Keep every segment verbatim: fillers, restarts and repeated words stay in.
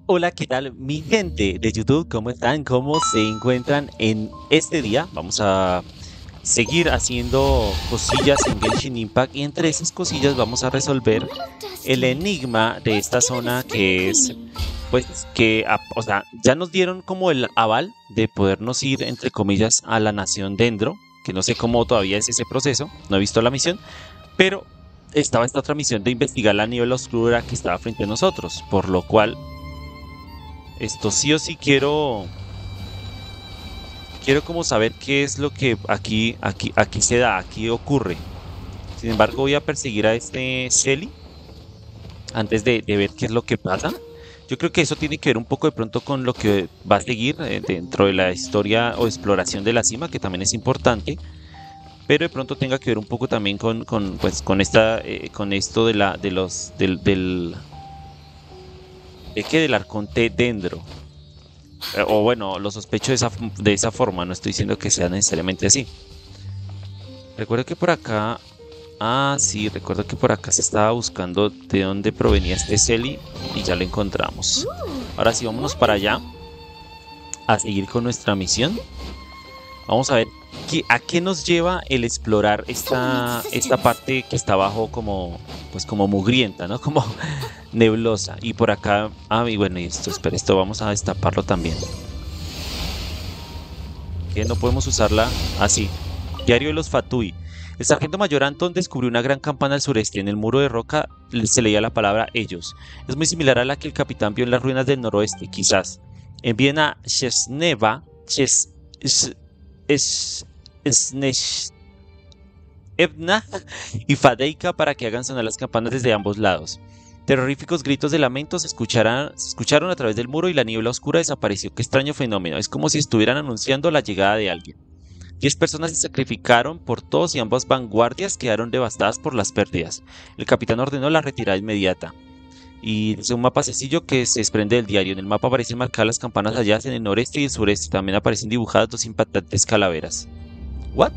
Hola, ¿qué tal mi gente de YouTube? ¿Cómo están? ¿Cómo se encuentran en este día? Vamos a seguir haciendo cosillas en Genshin Impact y entre esas cosillas vamos a resolver el enigma de esta zona que es, pues, que, a- o sea, ya nos dieron como el aval de podernos ir, entre comillas, a la nación Dendro, que no sé cómo todavía es ese proceso, no he visto la misión, pero estaba esta otra misión de investigar la niebla oscura que estaba frente a nosotros, por lo cual esto sí o sí quiero, quiero como saber qué es lo que aquí, aquí, aquí se da, aquí ocurre. Sin embargo, voy a perseguir a este Celi antes de, de ver qué es lo que pasa. Yo creo que eso tiene que ver un poco de pronto con lo que va a seguir eh, dentro de la historia o exploración de la cima, que también es importante, pero de pronto tenga que ver un poco también con, con, pues, con esta, eh, con esto de la, de los, del, del, de que del arconte Dendro. Eh, O bueno, lo sospecho de esa, de esa forma, no estoy diciendo que sea necesariamente así. Recuerdo que por acá. Ah, sí, recuerdo que por acá se estaba buscando de dónde provenía este Celi y ya lo encontramos. Ahora sí, vámonos para allá a seguir con nuestra misión. Vamos a ver qué, a qué nos lleva el explorar esta, esta parte que está abajo como, pues como mugrienta, ¿no? Como neblosa. Y por acá, ah, y bueno, y esto, espera, esto vamos a destaparlo también. Que no podemos usarla así. Diario de los Fatui. El sargento mayor Anton descubrió una gran campana al sureste. En el muro de roca se leía la palabra ellos. Es muy similar a la que el capitán vio en las ruinas del noroeste, quizás. Envíen a Chesneva, Ches, es, es, Snesh- Ebna y Fadeika para que hagan sonar las campanas desde ambos lados. Terroríficos gritos de lamento se escucharan- se escucharon a través del muro y la niebla oscura desapareció. Qué extraño fenómeno. Es como si estuvieran anunciando la llegada de alguien. Diez personas se sacrificaron por todos y ambas vanguardias quedaron devastadas por las pérdidas. El capitán ordenó la retirada inmediata. Y es un mapa sencillo que se desprende del diario. En el mapa aparecen marcadas las campanas halladas en el noreste y el sureste. También aparecen dibujadas dos impactantes calaveras. ¿What?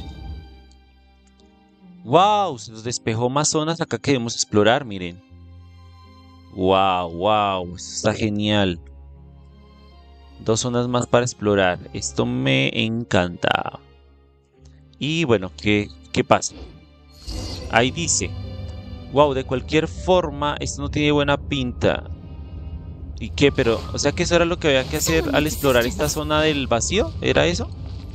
¡Wow! Se nos despejó más zonas acá que debemos explorar, miren. ¡Wow! ¡Wow! Esto está genial. Dos zonas más para explorar. Esto me encanta. Y bueno, ¿qué, qué pasa? Ahí dice. Wow, de cualquier forma, esto no tiene buena pinta. ¿Y qué? Pero, o sea que eso era lo que había que hacer al explorar esta zona del vacío. ¿Era eso?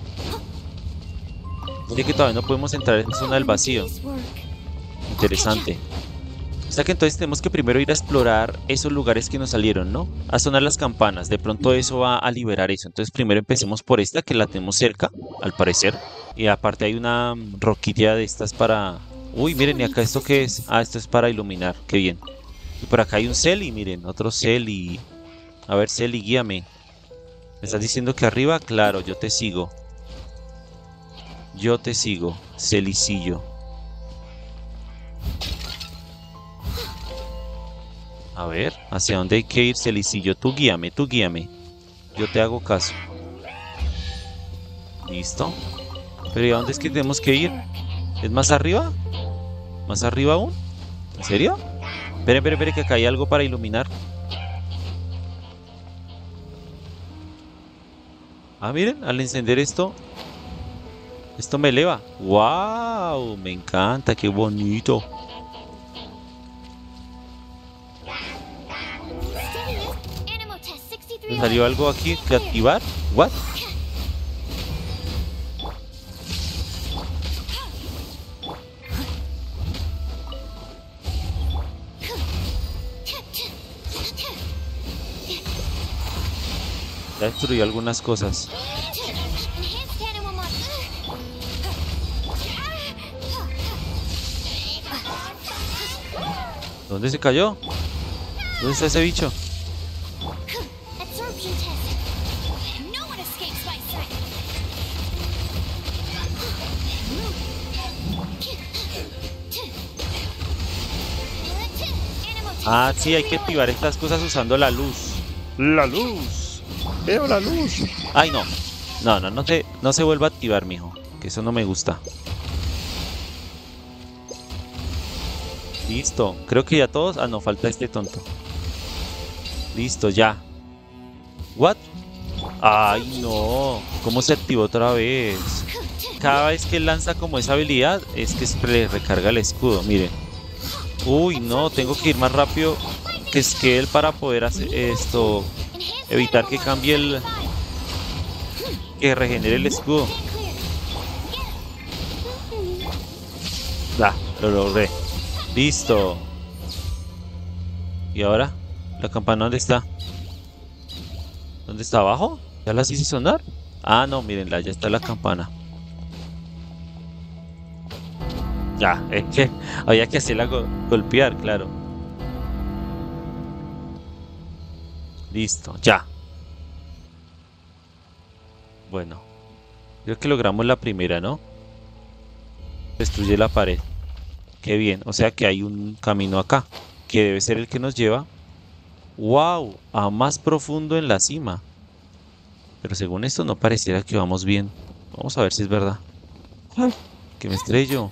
Dice que todavía no podemos entrar en la zona del vacío. Interesante. O sea que entonces tenemos que primero ir a explorar esos lugares que nos salieron, ¿no? A sonar las campanas. De pronto eso va a liberar eso. Entonces primero empecemos por esta que la tenemos cerca, al parecer. Y aparte hay una mm, roquilla de estas para... Uy, miren, ¿y acá esto qué es? Ah, esto es para iluminar. Qué bien. Y por acá hay un Celi, miren, otro Celi. A ver, Celi, guíame. ¿Me estás diciendo que arriba? Claro, yo te sigo. Yo te sigo, Celicillo. A ver, ¿hacia dónde hay que ir, Celicillo? Tú guíame, tú guíame. Yo te hago caso. ¿Listo? Pero ¿y a dónde es que tenemos que ir? ¿Es más arriba? ¿Más arriba aún? ¿En serio? Esperen, esperen, esperen, que acá hay algo para iluminar. Ah, miren, al encender esto, esto me eleva. ¡Wow! Me encanta, qué bonito. ¿Me salió algo aquí que activar? ¿What? Ya destruyó algunas cosas. ¿Dónde se cayó? ¿Dónde está ese bicho? Ah, sí, hay que activar estas cosas usando la luz. La luz. Veo la luz. Ay, no. No, no, no se, no se vuelva a activar, mijo. Que eso no me gusta. Listo. Creo que ya todos. Ah, no, falta este tonto. Listo, ya. ¿What? Ay, no. ¿Cómo se activó otra vez? Cada vez que él lanza como esa habilidad, es que se le recarga el escudo, miren. Uy, no, tengo que ir más rápido que es que él para poder hacer esto. Evitar que cambie el... que regenere el escudo. Ya, lo logré. Listo. ¿Y ahora? ¿La campana dónde está? ¿Dónde está abajo? ¿Ya las hice sonar? Ah, no, mírenla, ya está la campana. Ya, es que había que hacerla go- golpear, claro. Listo, ya. Bueno, creo que logramos la primera, ¿no? Destruye la pared. Qué bien, o sea que hay un camino acá, que debe ser el que nos lleva. ¡Wow! A más profundo en la cima. Pero según esto no pareciera que vamos bien. Vamos a ver si es verdad. Ay, que me estrello.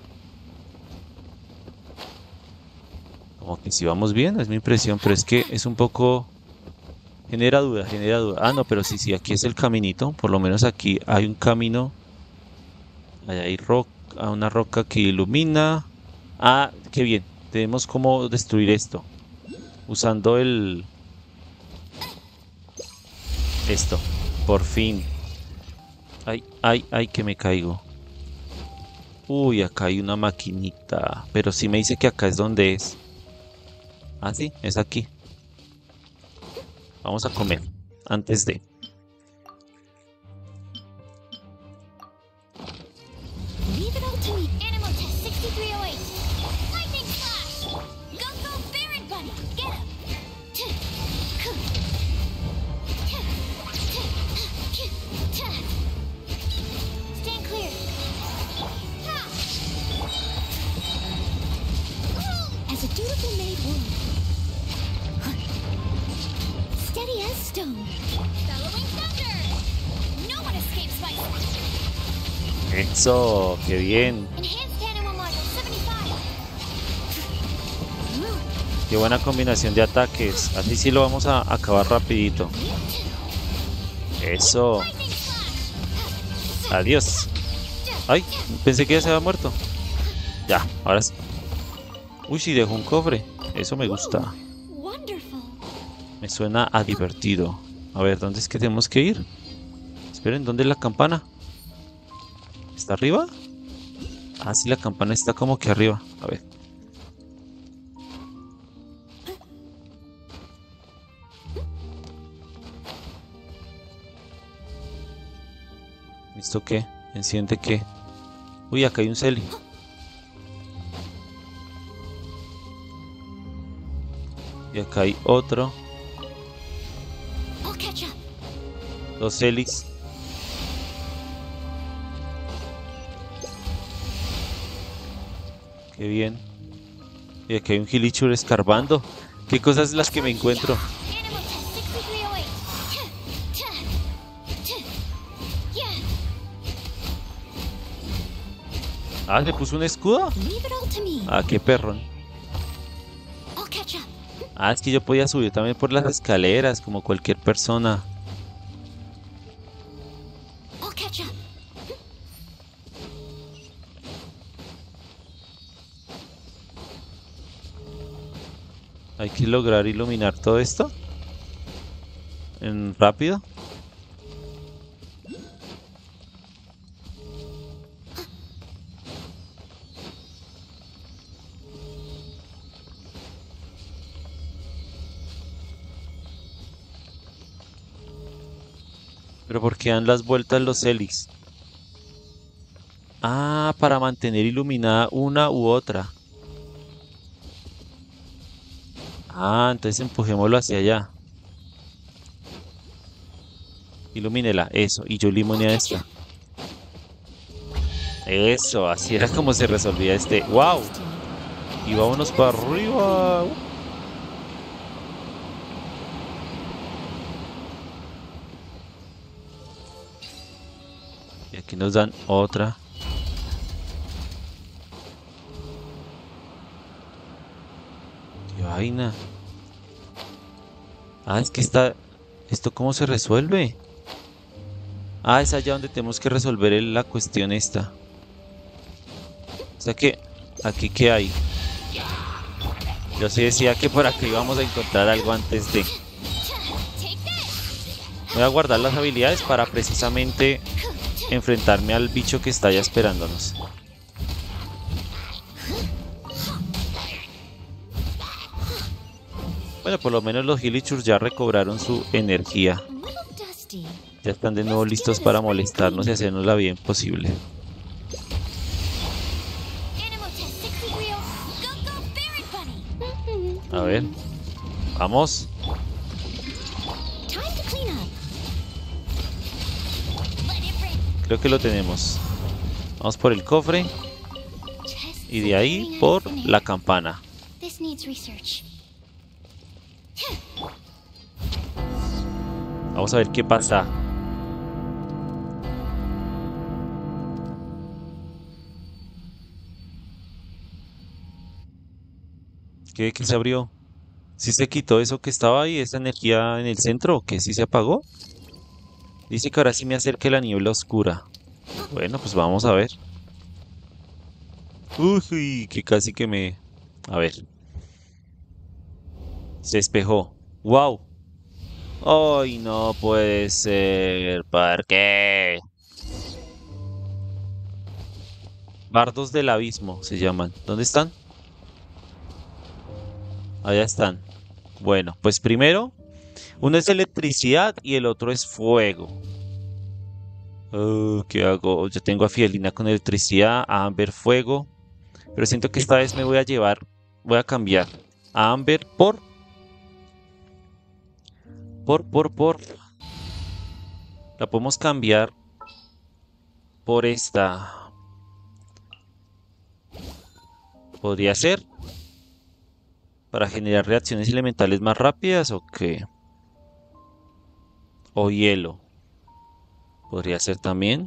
Como que si vamos bien, es mi impresión, pero es que es un poco... Genera duda, genera duda. Ah, no, pero sí, sí, aquí es el caminito. Por lo menos aquí hay un camino. Allá hay roca, una roca que ilumina. Ah, qué bien. Tenemos cómo destruir esto. Usando el... Esto. Por fin. Ay, ay, ay, que me caigo. Uy, acá hay una maquinita. Pero sí me dice que acá es donde es. Ah, sí, es aquí. Vamos a comer. Antes de... Leave it all to me. Animal test sixty-three oh eight. Lightning flash. Go go Baron Bunny. Get him. Stand clear. As a dutiful maid woman. Steady as stone. Bellowing thunder. No one escapes my Eso, qué bien. enhanced animal model seventy-five. Qué buena combinación de ataques. Así sí lo vamos a acabar rapidito. Eso. Lightning flash. Adiós. Ay, pensé que ya se había muerto. Ya, ahora sí. Uy, sí, dejó un cofre. Eso me gusta. Wonderful. Me suena a divertido. A ver, ¿dónde es que tenemos que ir? Esperen, ¿dónde es la campana? ¿Está arriba? Ah, sí, la campana está como que arriba. A ver. ¿Esto qué? ¿Enciende qué? Uy, acá hay un Celi. Y acá hay otro. I'll catch up. Dos Celis. Qué bien. Y aquí hay un Gilichur escarbando. ¿Qué cosas las que me encuentro? Animal test sixty-three oh eight. Ah, ¿le puso un escudo? Leave it all to me. Ah, qué perrón. I'll catch up. Ah, es que yo podía subir también por las escaleras, como cualquier persona. I'll catch up. Hay que lograr iluminar todo esto. En rápido. Pero ¿por qué dan las vueltas los Celis? Ah, para mantener iluminada una u otra. Ah, entonces empujémoslo hacia allá. Ilumínela, eso. Y yo ilumine a esta. Eso, así era como se resolvía este. ¡Wow! Y vámonos para arriba. Y aquí nos dan otra. ¡Qué vaina! Ah, es que está... ¿Esto cómo se resuelve? Ah, es allá donde tenemos que resolver el- la cuestión esta. O sea que... ¿Aquí qué hay? Yo sí decía que por aquí íbamos a encontrar algo antes de... Take this. Voy a guardar las habilidades para precisamente enfrentarme al bicho que está ya esperándonos. Bueno, por lo menos los Hilichurls ya recobraron su energía. A little dusty. Ya están de nuevo listos para molestarnos y hacernos la vida imposible. Animal test sixty-three oh. Go go Barret Bunny. A ver. Vamos. Time to clean up. Let it rip. Creo que lo tenemos. Vamos por el cofre. Tests Y de ahí three por hundred la campana. This needs research. Vamos a ver qué pasa. ¿Qué, qué se abrió? ¿Sí se quitó eso que estaba ahí, esa energía en el centro? ¿O qué? ¿Sí se apagó? Dice que ahora sí me acerque la niebla oscura. Bueno, pues vamos a ver. Uy, que casi que me... A ver. Se despejó. ¡Wow! ¡Ay, no puede ser! ¿Por qué? Bardos del abismo se llaman. ¿Dónde están? Allá están. Bueno, pues primero, uno es electricidad y el otro es fuego. Oh, ¿qué hago? Yo tengo a Fidelina con electricidad, a Amber fuego. Pero siento que esta vez me voy a llevar, voy a cambiar a Amber por... Por, por, por... La podemos cambiar por esta. Podría ser. Para generar reacciones elementales más rápidas o qué. O hielo. Podría ser también.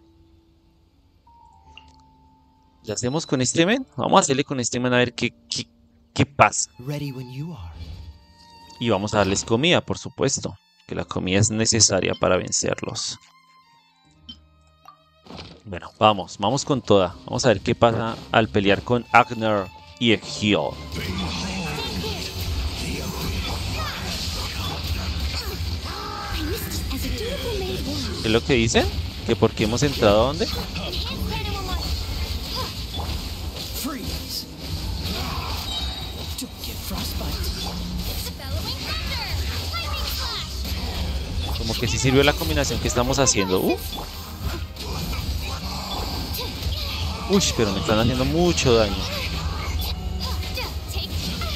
¿Ya hacemos con este men? Vamos a hacerle con este men a ver qué, qué, qué pasa. Ready when you are. Y vamos a darles comida, por supuesto. Que la comida es necesaria para vencerlos. Bueno, vamos, vamos con toda. Vamos a ver qué pasa al pelear con Agner y Egil. I used it as a dutiful maid once. ¿Qué es lo que dicen? ¿Que por qué hemos entrado a dónde? Enhanced animal muscle. Freeze! Don't get frostbite. Bellowing thunder. Lightning flash. Como que sí sirvió la combinación que estamos haciendo. Uh. Uy, pero me están haciendo mucho daño. Take.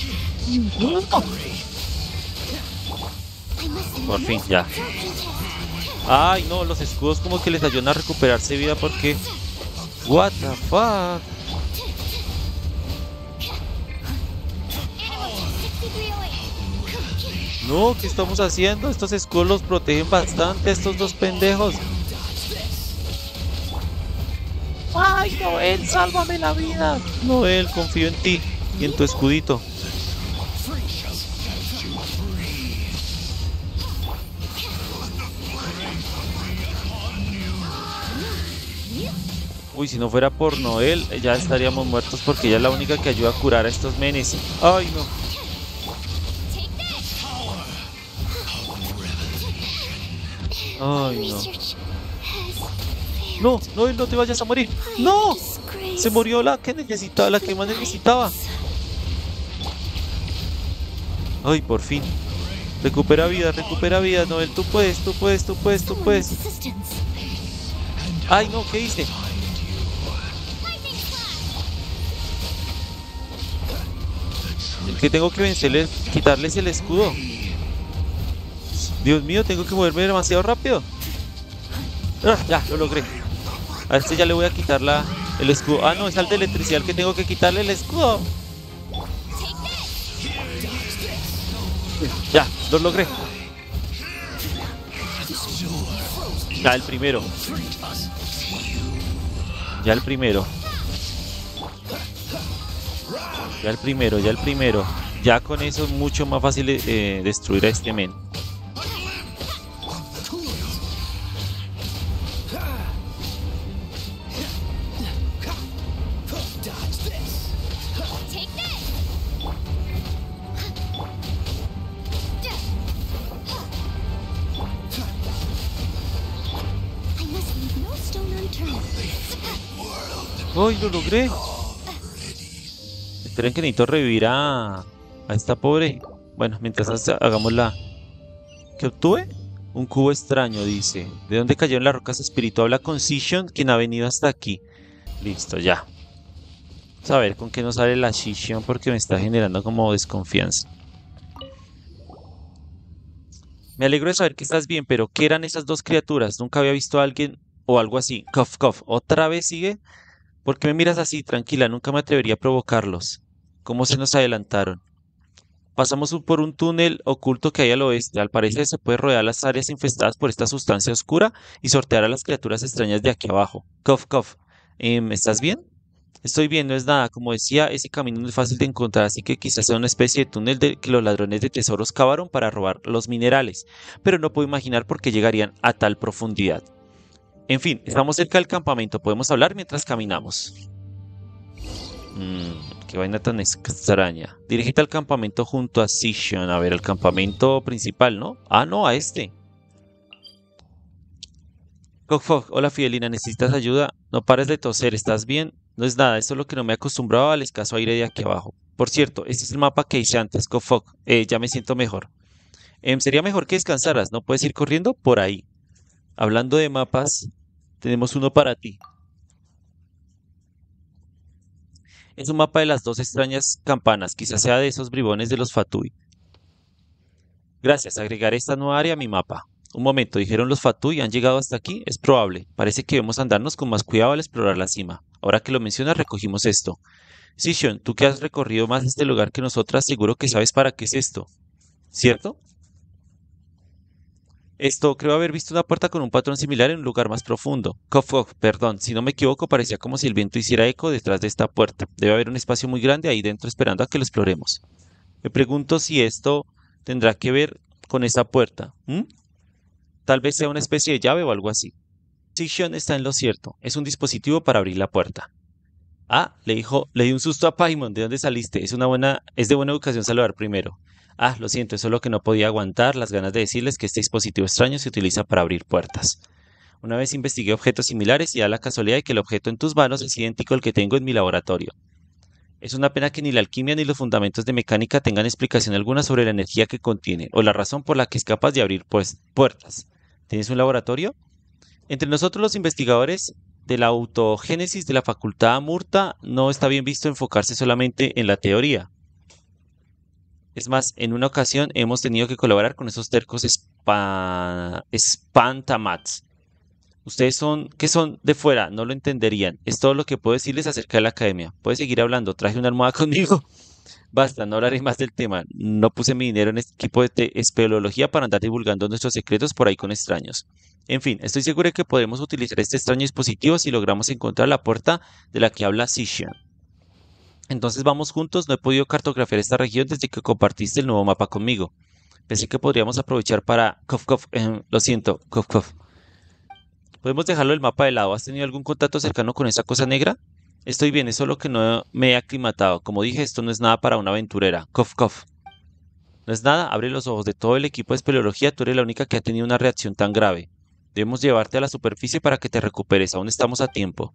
I must Por fin, ya. absorption test. Ay, no, los escudos como que les ayudan a recuperarse vida porque... What the fuck? Animal test sixty-three oh eight. No, ¿qué estamos haciendo? Estos escudos los protegen bastante a estos dos pendejos. Ay, Noel, sálvame la vida. Noel, confío en ti y en tu escudito. Uy, si no fuera por Noel, ya estaríamos muertos porque ella es la única que ayuda a curar a estos menes. Ay, no. Take this. Ay, no. Research has No, Noel, no te vayas a morir. ¡No! disgrace. Se murió la que necesitaba, la que más necesitaba. Ay, por fin. Recupera vida, recupera vida, Noel. Tú puedes, tú puedes, tú puedes, tú puedes. Someone's assistance. Ay, no, ¿qué hice? Lightning flash. El que tengo que vencerle es quitarles el escudo. Dios mío, tengo que moverme demasiado rápido. Ah, ya, lo logré. A este ya le voy a quitar la, el escudo. Ah, no, es al de electricidad el que tengo que quitarle el escudo. Ya, lo logré. Ya, el primero. Ya el primero. Ya el primero, ya el primero. Ya con eso es mucho más fácil eh, destruir a este men. Dodge this. Take this! I must leave no stone unturned. ¡Uy, lo logré! Esperen que necesito revivir a, a esta pobre. Bueno, mientras hace- hagamos la... ¿Qué obtuve? Un cubo extraño, dice. ¿De dónde cayeron las rocas espíritu? Habla con Sishion, quien ha venido hasta aquí. Listo, ya. Vamos a ver con qué nos sale la Sishion porque me está generando como desconfianza. Me alegro de saber que estás bien, pero ¿qué eran esas dos criaturas? Nunca había visto a alguien o algo así. Cough, cough. ¿Otra vez sigue? ¿Por qué me miras así? Tranquila, nunca me atrevería a provocarlos. ¿Cómo se nos adelantaron? Pasamos un- por un túnel oculto que hay al oeste. Al parecer se puede rodear las áreas infestadas por esta sustancia oscura y sortear a las criaturas extrañas de aquí abajo. Cough, cough. Em, ¿estás bien? Estoy bien, no es nada. Como decía, ese camino no es fácil de encontrar, así que quizás sea una especie de túnel de que los ladrones de tesoros cavaron para robar los minerales, pero no puedo imaginar por qué llegarían a tal profundidad. En fin, estamos cerca del campamento, podemos hablar mientras caminamos. Mmm, qué vaina tan extraña. Dirígete al campamento junto a Sishion. A ver, el campamento principal, ¿no? Ah, no, a este. Fogfog, hola Fidelina, ¿necesitas ayuda? No pares de toser, ¿estás bien? No es nada, es solo que no me he acostumbrado al escaso aire de aquí abajo. Por cierto, este es el mapa que hice antes, Fogfog. Eh, ya me siento mejor. Em, sería mejor que descansaras, ¿no puedes ir corriendo? Por ahí. Hablando de mapas, tenemos uno para ti. Es un mapa de las dos extrañas campanas, quizás sea de esos bribones de los Fatui. Gracias, agregaré esta nueva área a mi mapa. Un momento, dijeron los Fatui, ¿han llegado hasta aquí? Es probable. Parece que debemos andarnos con más cuidado al explorar la cima. Ahora que lo mencionas, recogimos esto. Sishion, tú que has recorrido más este lugar que nosotras, seguro que sabes para qué es esto. ¿Cierto? Esto, creo haber visto una puerta con un patrón similar en un lugar más profundo. Cough, cough, perdón, si no me equivoco, parecía como si el viento hiciera eco detrás de esta puerta. Debe haber un espacio muy grande ahí dentro esperando a que lo exploremos. Me pregunto si esto tendrá que ver con esa puerta. ¿Mm? Tal vez sea una especie de llave o algo así. Sishion está en lo cierto. Es un dispositivo para abrir la puerta. Ah, le dijo, le di un susto a Paimon. ¿De dónde saliste? Es una buena, es de buena educación saludar primero. Ah, lo siento, es solo que no podía aguantar las ganas de decirles que este dispositivo extraño se utiliza para abrir puertas. Una vez investigué objetos similares y da la casualidad de que el objeto en tus manos es idéntico al que tengo en mi laboratorio. Es una pena que ni la alquimia ni los fundamentos de mecánica tengan explicación alguna sobre la energía que contiene o la razón por la que es capaz de abrir pues, puertas. ¿Tienes un laboratorio? Entre nosotros los investigadores de la autogénesis de la Facultad Amurta no está bien visto enfocarse solamente en la teoría. Es más, en una ocasión hemos tenido que colaborar con esos tercos spa... espantamats. Ustedes son, ¿qué son de fuera? No lo entenderían. Es todo lo que puedo decirles acerca de la academia. Puedes seguir hablando. Traje una almohada conmigo. Basta, no hablaré más del tema. No puse mi dinero en este equipo de te- espeleología para andar divulgando nuestros secretos por ahí con extraños. En fin, estoy seguro de que podremos utilizar este extraño dispositivo si logramos encontrar la puerta de la que habla Sishion. Entonces vamos juntos, no he podido cartografiar esta región desde que compartiste el nuevo mapa conmigo. Pensé que podríamos aprovechar para... Cof, cof, em, lo siento, cof, cof. Podemos dejarlo el mapa de lado. ¿Has tenido algún contacto cercano con esa cosa negra? Estoy bien, es solo que no me he aclimatado. Como dije, esto no es nada para una aventurera. Cof, cof. No es nada, abre los ojos. De todo el equipo de espeleología, tú eres la única que ha tenido una reacción tan grave. Debemos llevarte a la superficie para que te recuperes. Aún estamos a tiempo.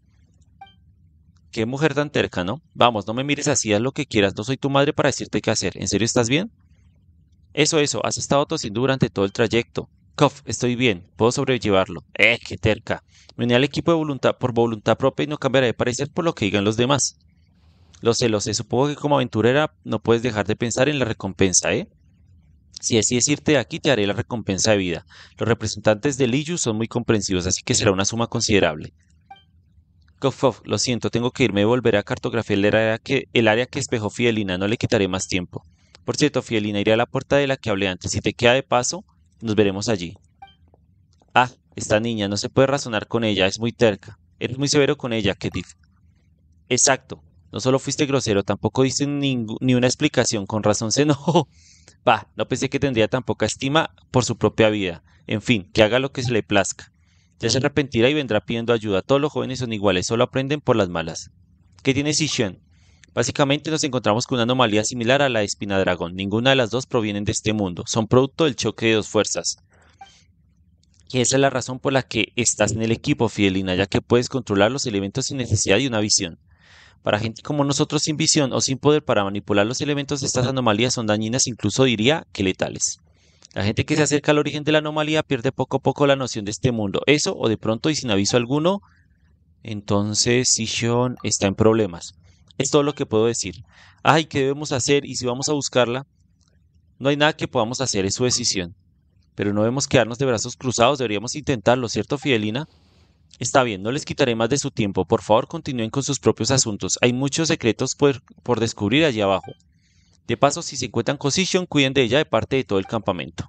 Qué mujer tan terca, ¿no? Vamos, no me mires así, haz lo que quieras. No soy tu madre para decirte qué hacer. ¿En serio estás bien? Eso, eso, has estado tosiendo durante todo el trayecto. Cof, estoy bien, puedo sobrellevarlo. Eh, qué terca. Me uní al equipo de voluntad por voluntad propia y no cambiaré de parecer por lo que digan los demás. Lo sé, lo sé, supongo que como aventurera no puedes dejar de pensar en la recompensa, ¿eh? Si decides irte de aquí, te haré la recompensa de vida. Los representantes de Liyu son muy comprensivos, así que será una suma considerable. Cof, cof, lo siento, tengo que irme y volveré a cartografiar el área que, el área que espejó Fidelina, no le quitaré más tiempo. Por cierto, Fidelina, iré a la puerta de la que hablé antes. Si te queda de paso, nos veremos allí. Ah, esta niña, no se puede razonar con ella, es muy terca. Eres muy severo con ella, Kedif. Exacto. No solo fuiste grosero, tampoco diste ningú- ni una explicación. Con razón se enojó. Bah, no pensé que tendría tan poca estima por su propia vida. En fin, que haga lo que se le plazca. Ya se arrepentirá y vendrá pidiendo ayuda. Todos los jóvenes son iguales, solo aprenden por las malas. ¿Qué tiene Sichuan? Básicamente nos encontramos con una anomalía similar a la de Espina Dragón. Ninguna de las dos provienen de este mundo. Son producto del choque de dos fuerzas. Y esa es la razón por la que estás en el equipo, Fidelina, ya que puedes controlar los elementos sin necesidad de una visión. Para gente como nosotros sin visión o sin poder para manipular los elementos, estas anomalías son dañinas, incluso diría que letales. La gente que se acerca al origen de la anomalía pierde poco a poco la noción de este mundo. Eso, o de pronto y sin aviso alguno, entonces Sichuan está en problemas. Es todo lo que puedo decir. Ay, ¿qué debemos hacer? Y si vamos a buscarla, no hay nada que podamos hacer, es su decisión. Pero no debemos quedarnos de brazos cruzados, deberíamos intentarlo, ¿cierto, Fidelina? Está bien, no les quitaré más de su tiempo. Por favor, continúen con sus propios asuntos. Hay muchos secretos por, por descubrir allí abajo. De paso, si se encuentran con Sichuan, cuiden de ella de parte de todo el campamento.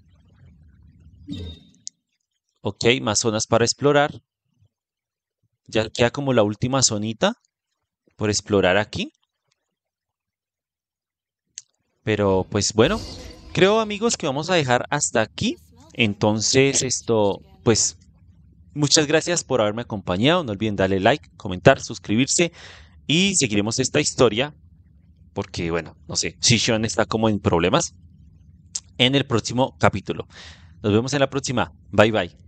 Ok, más zonas para explorar. Ya queda como la última zonita por explorar aquí. Pero pues bueno, creo amigos que vamos a dejar hasta aquí. Entonces esto, pues muchas gracias por haberme acompañado. No olviden darle like, comentar, suscribirse y seguiremos esta historia. Porque bueno, no sé, Sichuan está como en problemas en el próximo capítulo. Nos vemos en la próxima. Bye bye.